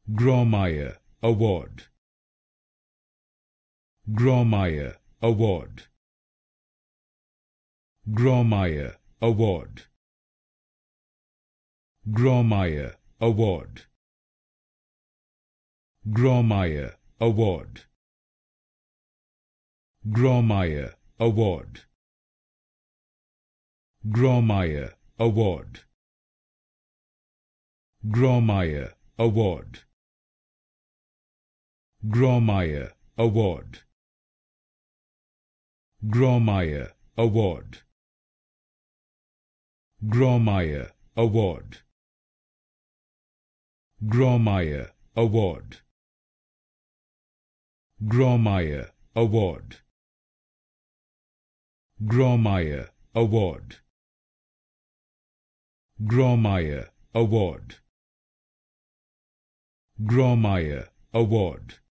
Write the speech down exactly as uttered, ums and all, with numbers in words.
Grawemeyer Award. Grawemeyer Award. Grawemeyer Award. Grawemeyer Award. Grawemeyer Award. Grawemeyer Award. Grawemeyer Award. Grawemeyer Award. Grawemeyer Award. Grawemeyer Award. Grawemeyer Award. Grawemeyer Award. Grawemeyer Award. Grawemeyer Award. Grawemeyer Award. Grawemeyer Award.